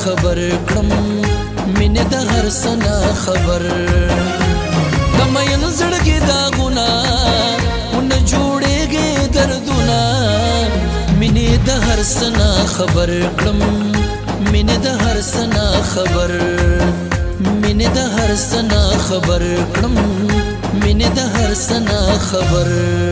خبر کړم مینه د هر سنا خبر دمین زړګي داغونه ون جوړېږي دردونه مینه د هر سنا خبر کړم مینه د هر سنا خبر مینه د هر سنا خبر کړم مینه د هر سنا خبر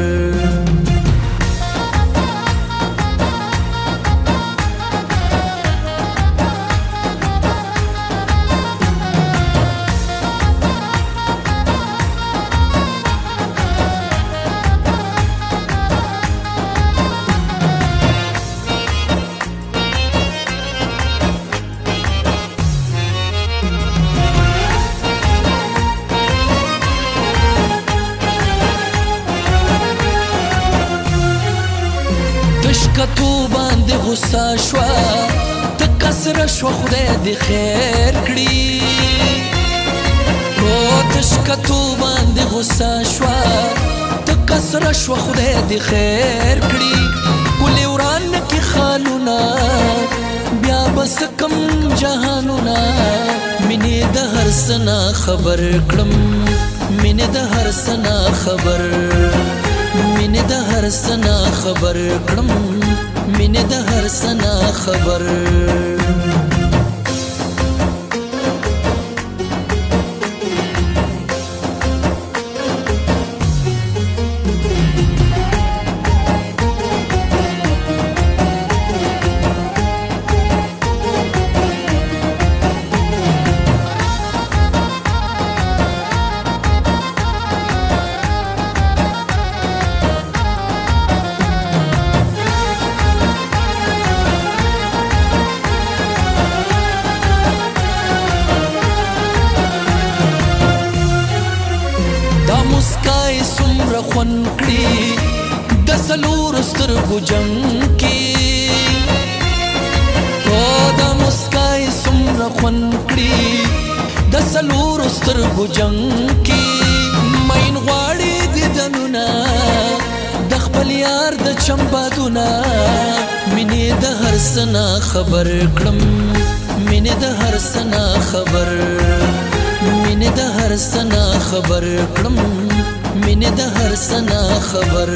تشکتو باندې غصه شوا تکسر شو خدای دې خیر کړي او تشکتو باندې غصه شوا تکسر شو خدای دې خیر کړي کلی وران کې خالونه بیا بس کم جهانونه مینه د هر سنا خبر کړم مینه د هر سنا خبر مینه د هر سنا خبر کړم مینه د هر سنا خبر مسکای سمره خون کړي د سلور سترګو جنګ کې او د مسکای سمره خون کړي د سلور سترګو جنګ کې مین غواړي د دنونه د خپل یار د چمبادونه مینه د هر سنا خبر کړم مینه د هر سنا خبر مینه د هر سنا خبر کړم مینه د هر سنا خبر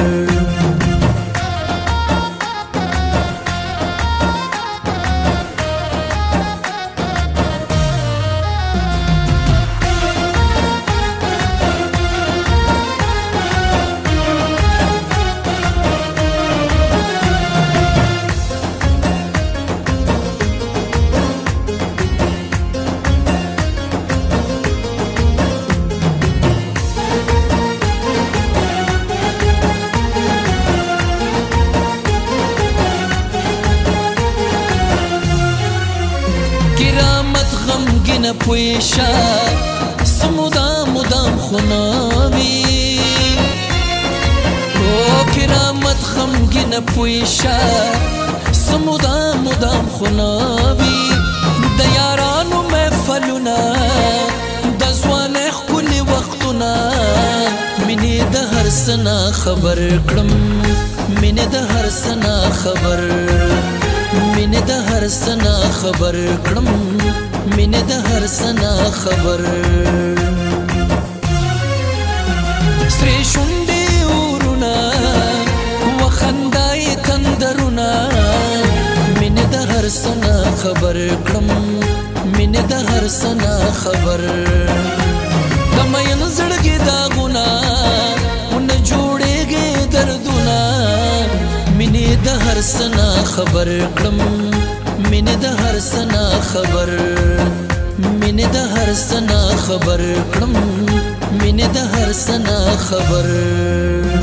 غمگین پویشا سمودام مدام خوناوی او کرامت غمگین پویشا سمودام مدام خوناوی د یارانو محفلونا د ځوانۍ ښکلي وختونه مینې د هر سنا خبر کړم مینې د هر سنا خبر مینه د هر سنا خبر کړم مینه د هر سنا خبر سری شونډې ورونه وخندای تندرونه مینه د هر سنا خبر کړم مینه د هر سنا خبر د مین زړګي داغونه ون جوړېږي دردونه مینه د هر سنا خبر کړم مینه د هر سنا خبر مینه د هر سنا خبر کړم مینه د هر سنا خبر